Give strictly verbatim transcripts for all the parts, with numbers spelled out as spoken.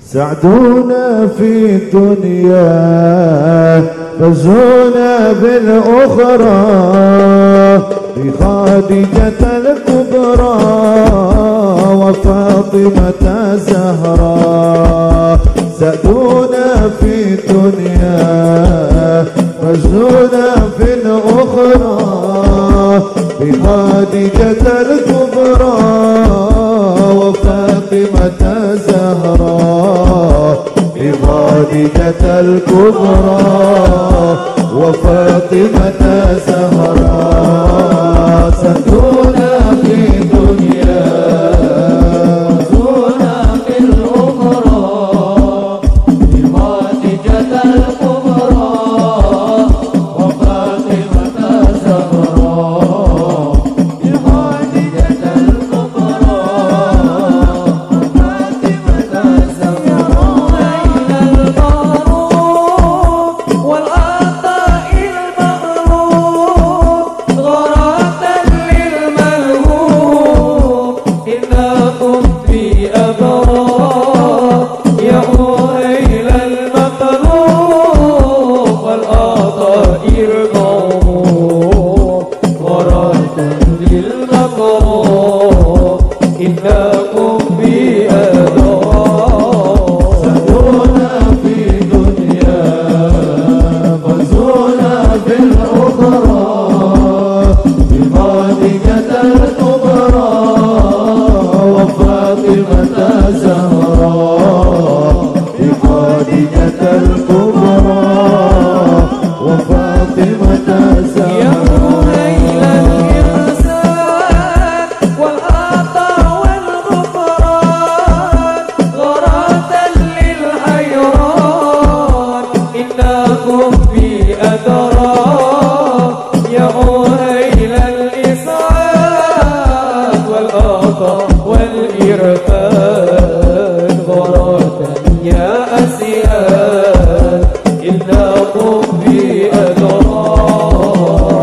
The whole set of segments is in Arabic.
سعدونا في الدنيا فزونا بالأخرى بخادجة الكبرى وفاطمة الزهراء. سعدونا في الدنيا فزونا في الأخرى بخادجة الكبرى وفاطمة الزهراء. بخادجة الكبرى وفاطمة الزهراء. سعدونا في الدنيا فزونا في الأخرى بخادجة الكبرى وفاطمة الزهراء. بخادجة الكبرى وفاطمة الزهراء. إلى المعروف والعطاء المغروب غرة للملهوب إنكم في أبرار يا إلى المطلوب والعطاء المغروب غرة للمغروب إنكم في أبرار. سعدونا في الدنيا فزونا في الأخرى بخادجة الكبرى وفاطمة الزهراء. بخادجة الكبرى وفاطمة الزهراء. إلى الإحسان والعطاء والغفران غرة للحيران إنكم في أدرار يا إلى الإسعاد والعطاء والإرفان غرة يا أسياد إنكم في أدرار.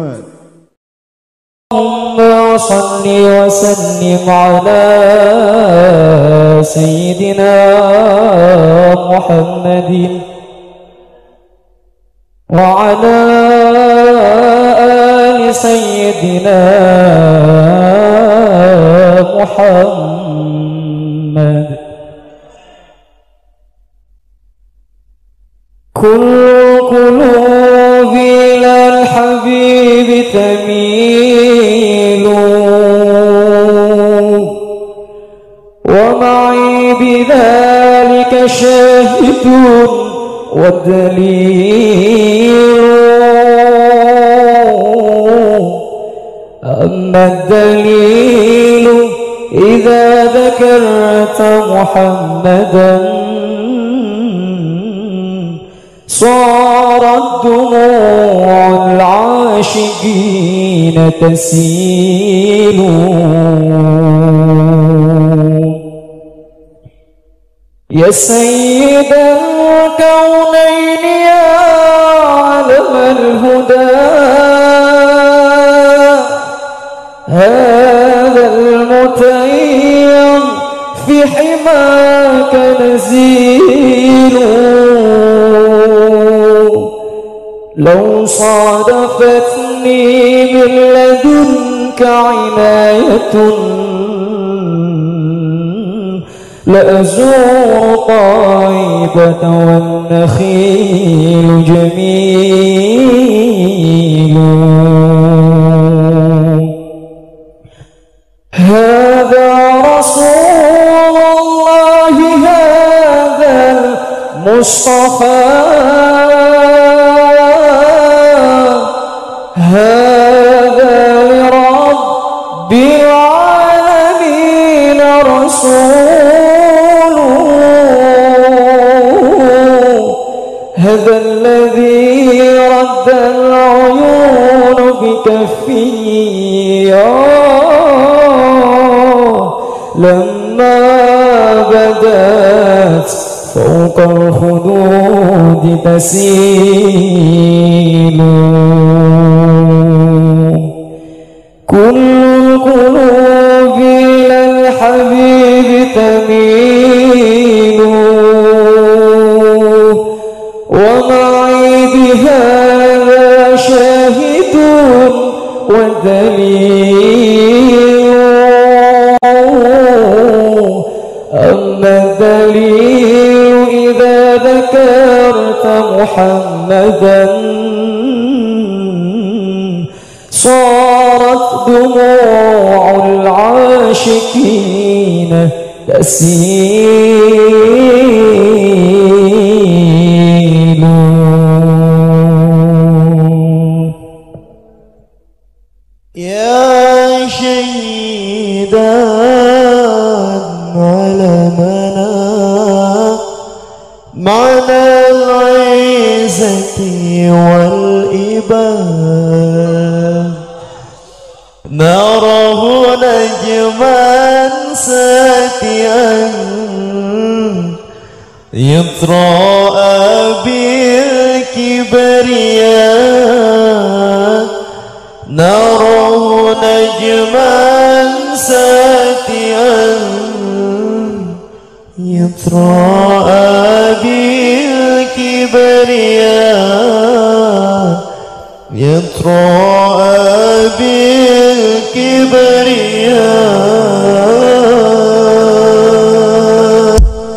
محمد. اللهم صل وسلم على سيدنا محمد وعلى آل سيدنا محمد. كل قلوب إلى الحبيب تميل ومعي بذلك شاهد والدليل. أما الدليل إذا ذكرت محمدا صارت دموع العاشقين تسيل. يا سيد الكونين يا علم الهدى هذا المتيم في حماك نزيل. لو صادفتني من لدنك عناية لأزور طيبة والنخيل جميل. هذا رسول الله هذا المصطفى هذا لرب العالمين رسول. هذا الذي رد العيون بكفه لما بدت فوق الخدود تسيل. كل القلوب إلى الحبيب تميل ومعي بهذا شاهد ودليل. أما الدليل إذا ذكرت محمدا صارت دموع العاشقين تسيل. يا شهيدا علمنا معنى العزة والإباء نراه نجما ساتيا يطرأ بالكبرياء نراه نجما ساتيا يطرأ بالكبرياء يطرأ بالكبرياء.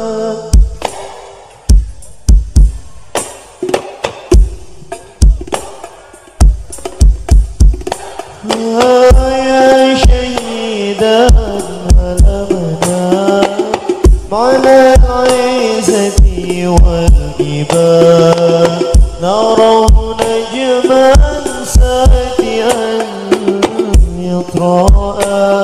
يا شهيدا علمنا معنى العزة والإباء نراه نجما ساتيا يطرأ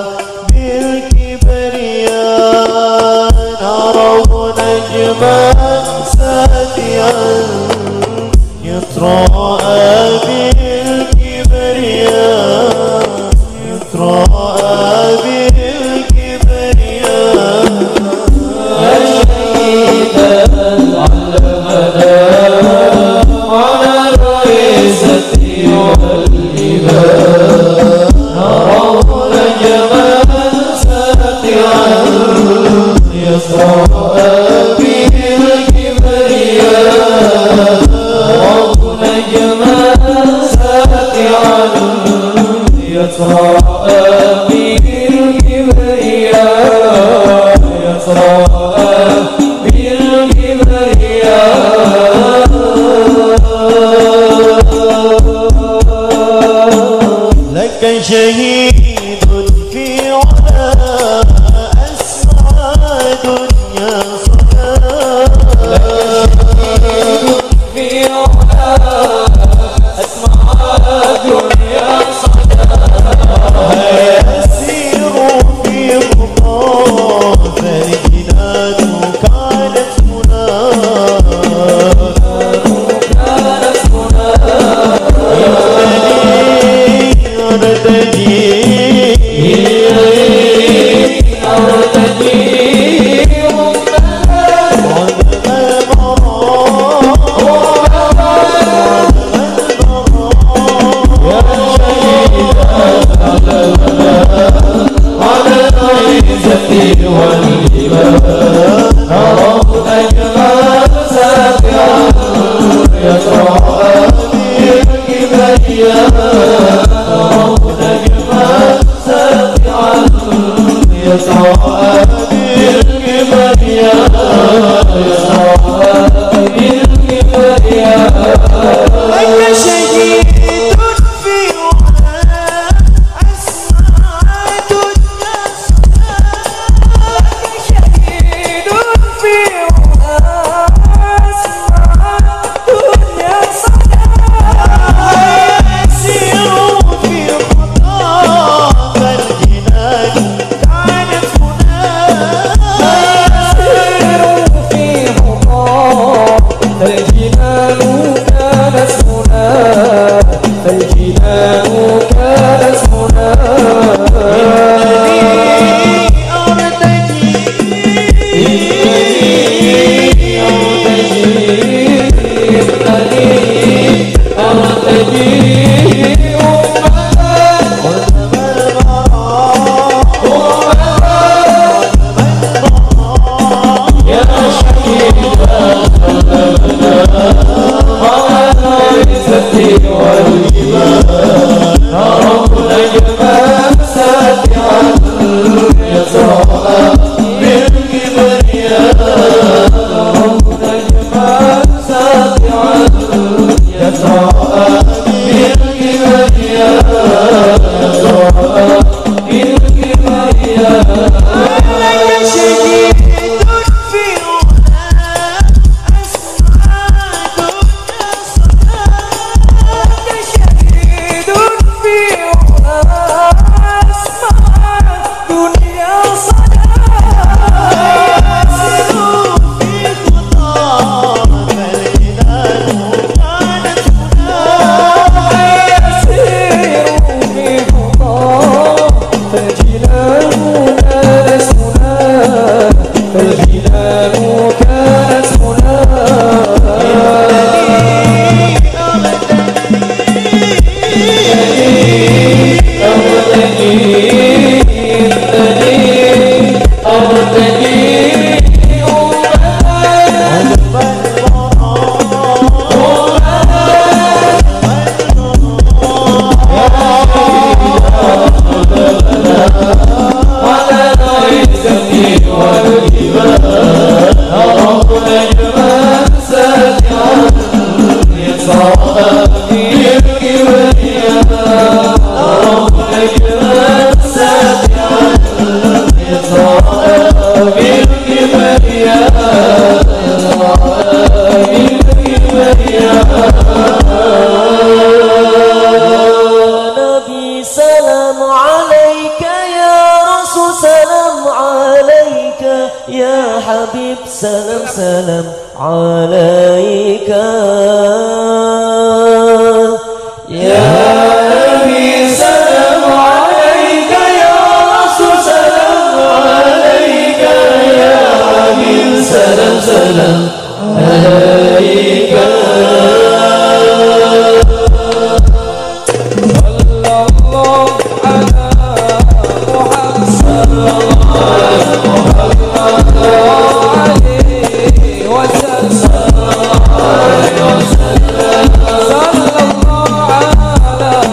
بالكبرياء نراه نجما ساتيا يطرأ بالكبرياء يطرأ بالكبرياء. يا شهيدا علمنا على العزة والإباء يسراء بالكبرياء يسراء بالكبرياء لك شهيد في علا أسمع دنيا صلاة في علا أسمع دنيا صلاة يسير في خطاه فالجنان كانت هناك كانت سلام سلام عليك يا نبي سلام عليك يا رسول سلام عليك يا حبيب سلام سلام عليك صلى الله على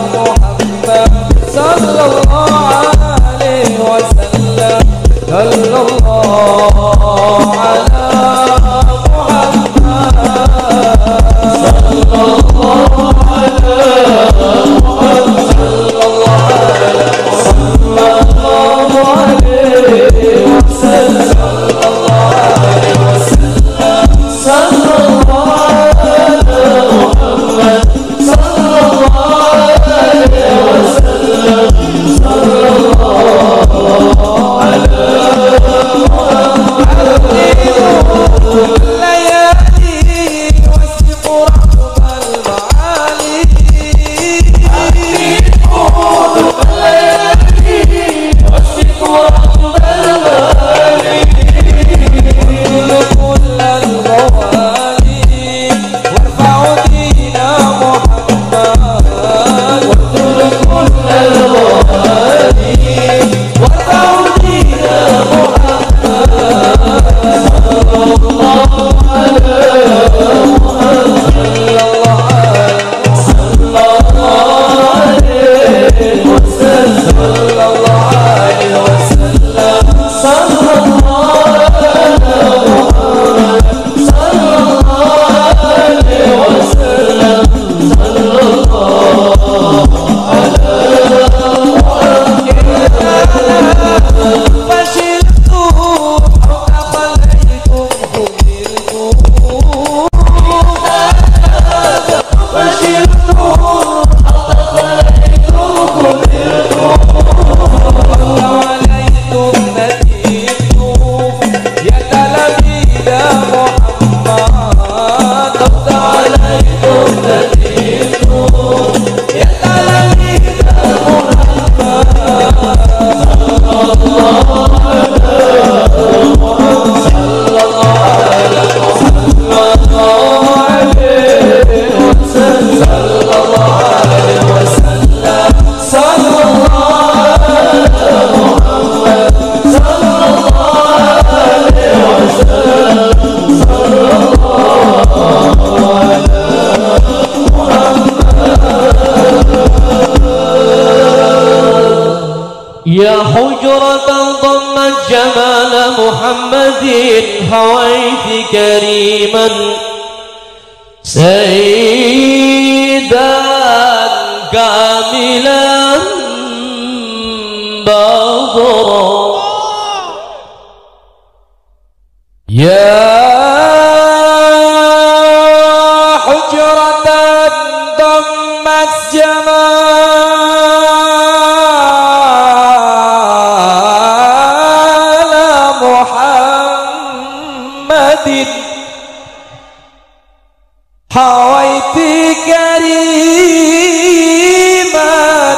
يا حجرة ضمت جمال محمد هويت كريما سيدا كاملا باضرا يا حجرة ضمت جمال محمد حويت كريما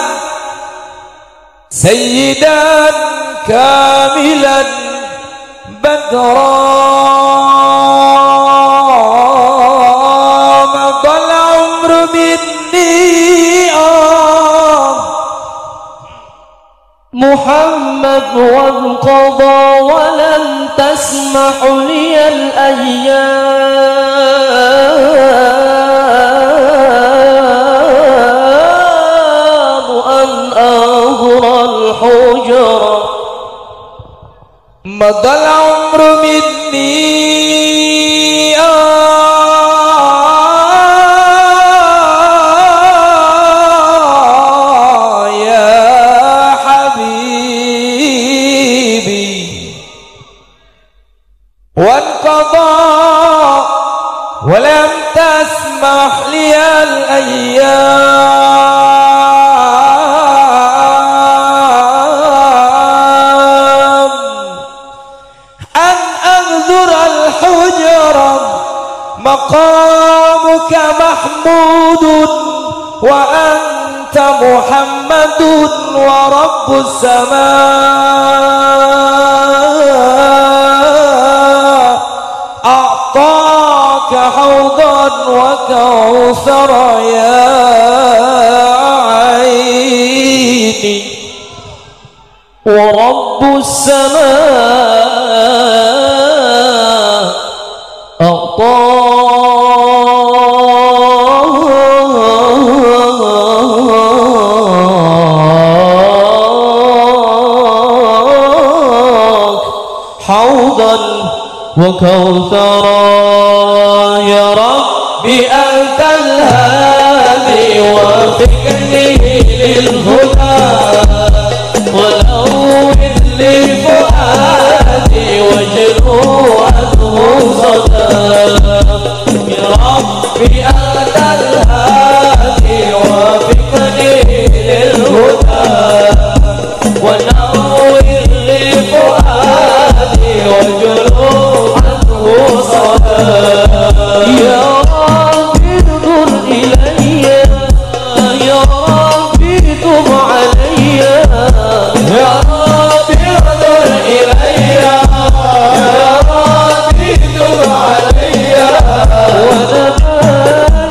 سيدا كاملا بدرا مضى العمر مني آه محمد وانقضى ولن تسمح لي الأيام أن أهر الحجرة مضى العمر مني آه يا حبيبي وانقضى ولم تسمح لي الأيام أن أنذر الحجرة مقامك محمود وأنت محمد ورب السماء أعطاك حوضا وكوثر يا عيني ورب السماء أعطاك حوضا وكوثرا يا ربي أنت الهادي وفقني للهدى ونور لي فؤادي واجلو عنه صدى يا ربي أنت الهادي وفقني للهدى ونور لي فؤادي واجلو عنه صدى يا ربي انظر إلي يا ربي تب علي يا ربي انظر إلي يا ربي تب علي وأنا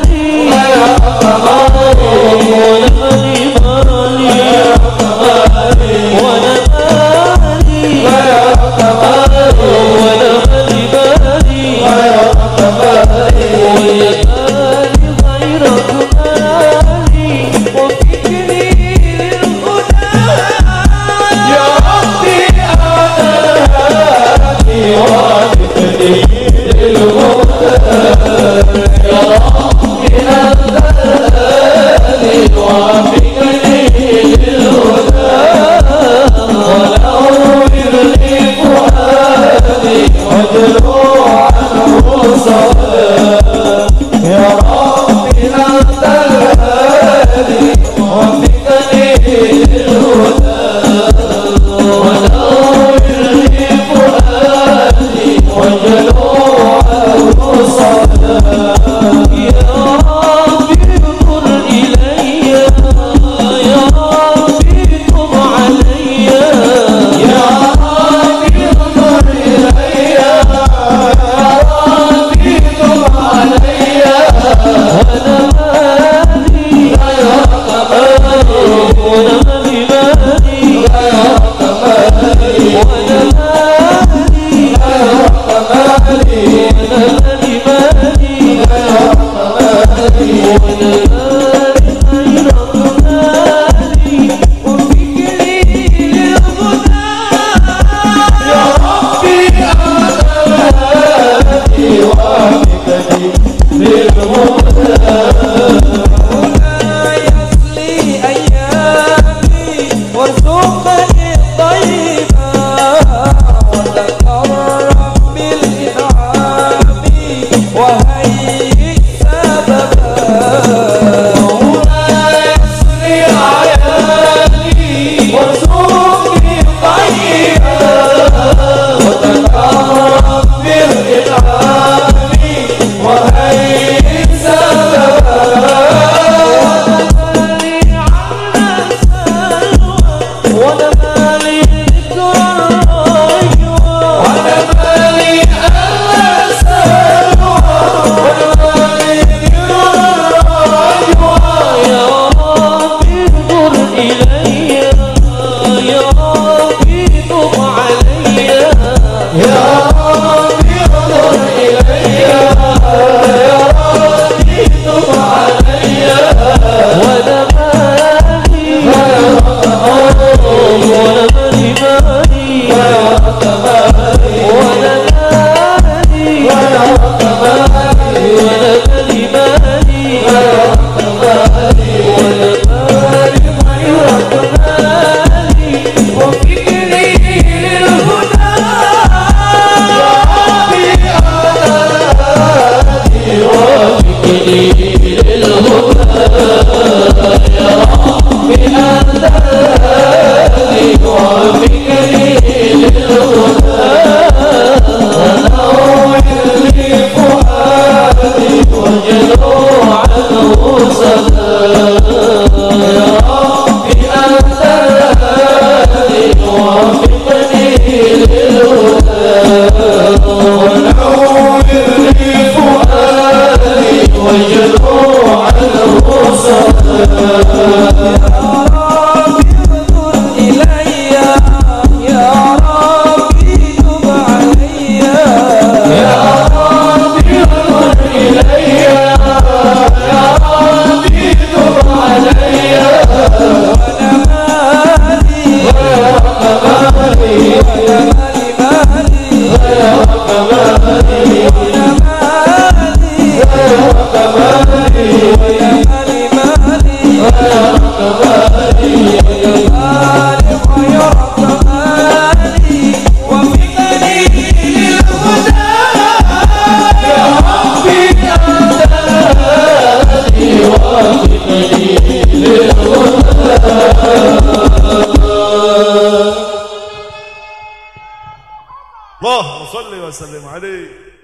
اللهم صل وسلم عليه.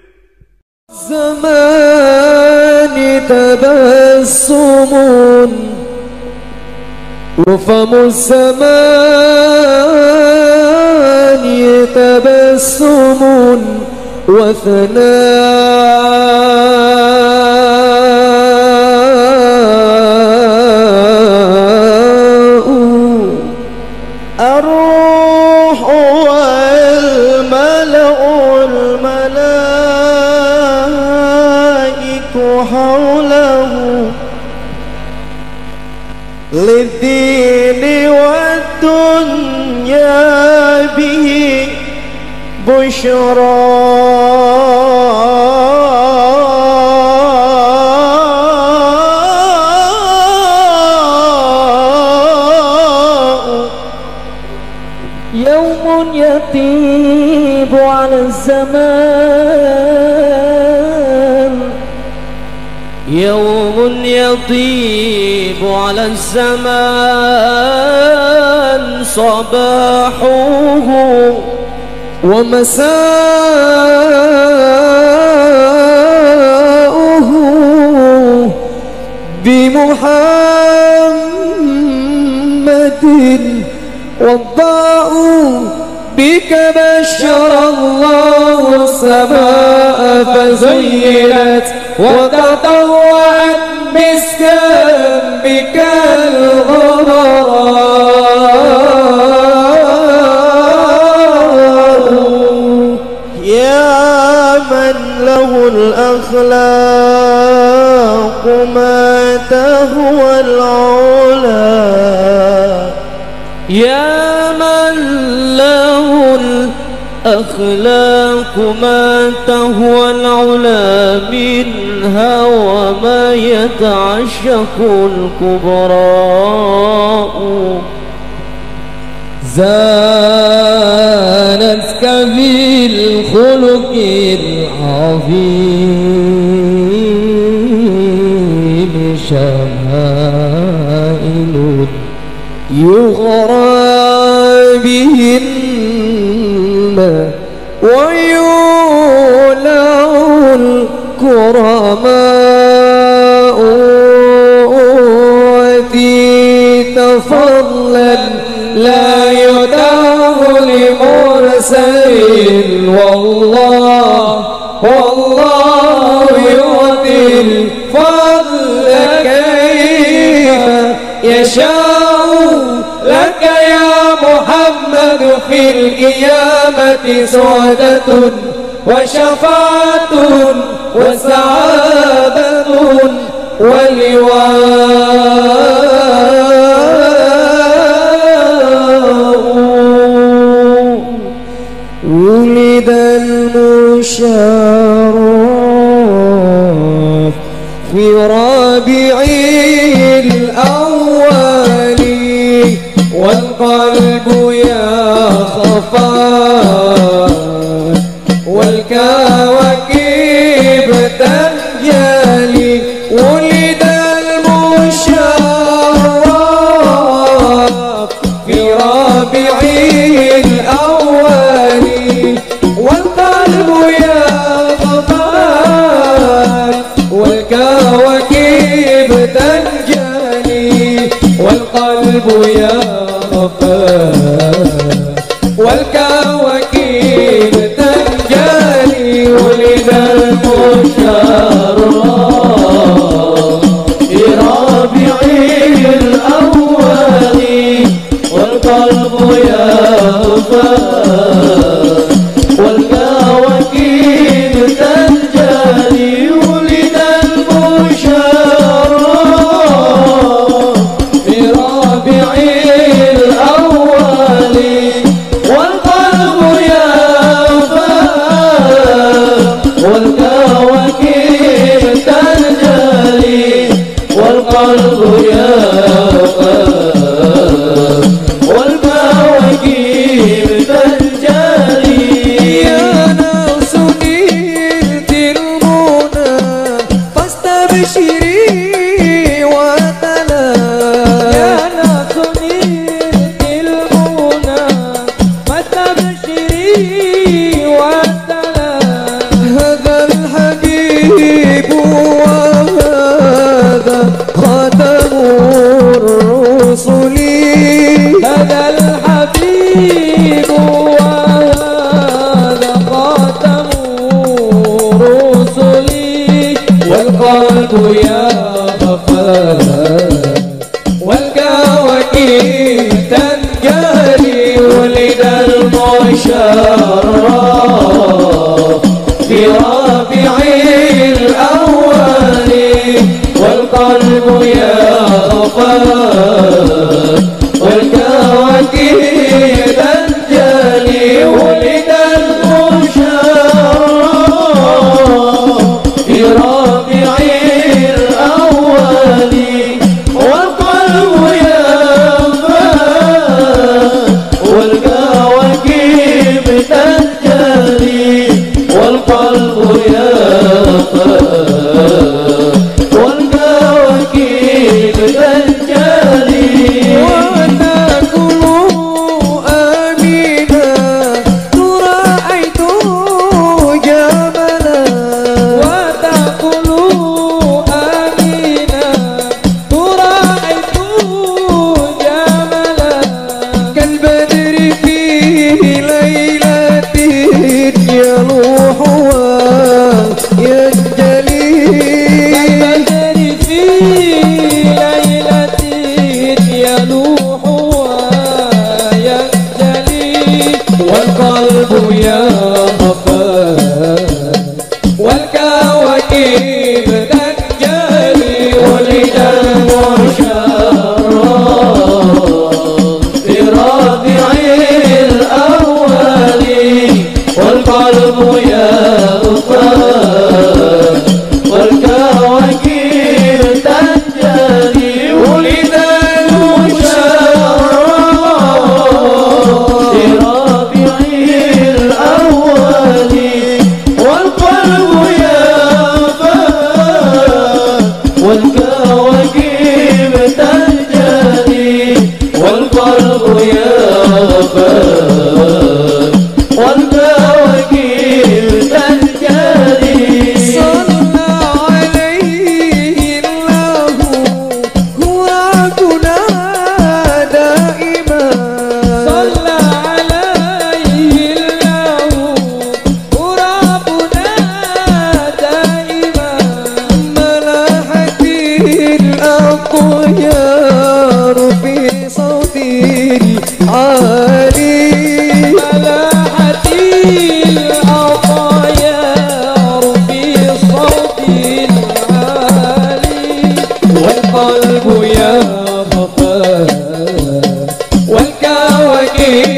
زمان تبسم وفم الزمان تبسم وثناء الروح والملأ الملائك حوله للدين والدنيا به بشرى يوم يطيب على الزمان يوم يطيب على الزمان صباحه ومساؤه بمحمد والضاء بك بشر الله السماء فزينت وتطوعت مسكا بك الغبراء يا من له الأخلاق ما تهوى العلا يا من له الأخلاق ما تهوى العلا منها وما يتعشق الكبراء زانتك بالخلق العظيم شمائل يغرى بهن ويولع الكرماء وتيت فضلا لا يداه لمرسل والله والله يعطي الفضل كيف يشاء لك يا محمد في القيامة سعادة وشفاعة وسعادة ولواء ولد المشرف في ربيع الأول والقلب يخفى والكواكب تنجلي ولد المشرف في ربيع الأول والقلب يخفى والكواكب تنجلي والقلب يخفى والكواكب تنجلي ولد المشرف في ربيع الأول والقلب يخفى والكواكب تنجلي ولد المشرف في ربيع الأول والقلب يخفى والكواكب تنجلي والقلب يخفى والكواكب والقلب يغفل والكواكب تنجلي ولد المشرف في ربيع الأول والقلب يغفل والكواكب تنجلي ولد المشرف في ربيع الأول والقلب يغفل والكواكب تنجلي والقلب يغفل والكواكب تنجلي. صلى عليه الله هو ربنا دائما صلى عليه الله ربنا دائما ملاحة الأطيار في صوته عالي ملاحة الأطيار في صوت عالي والقلب يغفل والكواكب